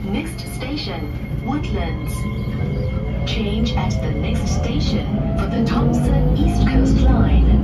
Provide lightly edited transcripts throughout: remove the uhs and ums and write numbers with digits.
Next station, Woodlands. Change at the next station for the Thompson East Coast Line.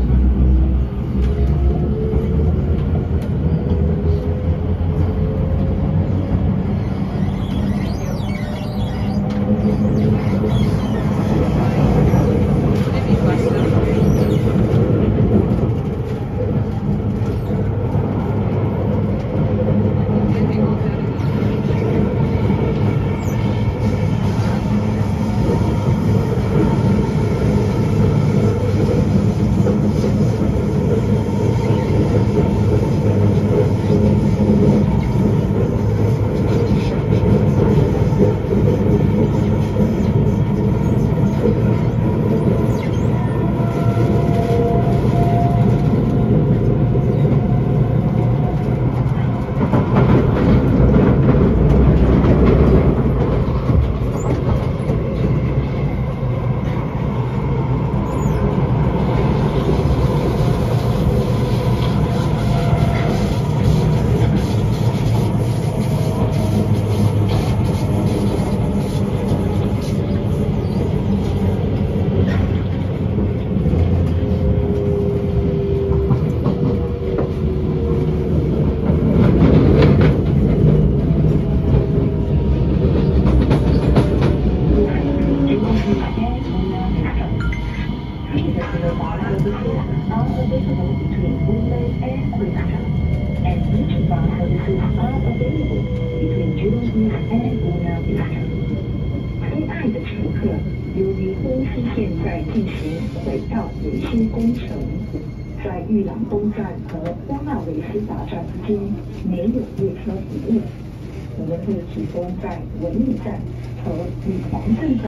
Between woodlands and Queenstown, and each bus services are available between Jurong East and Woodlands East. 亲爱的乘客，由于公司现在进行轨道维修工程，在裕朗东站和波纳维斯达站之间没有列车服务，我们会提供在文理站和女皇镇站。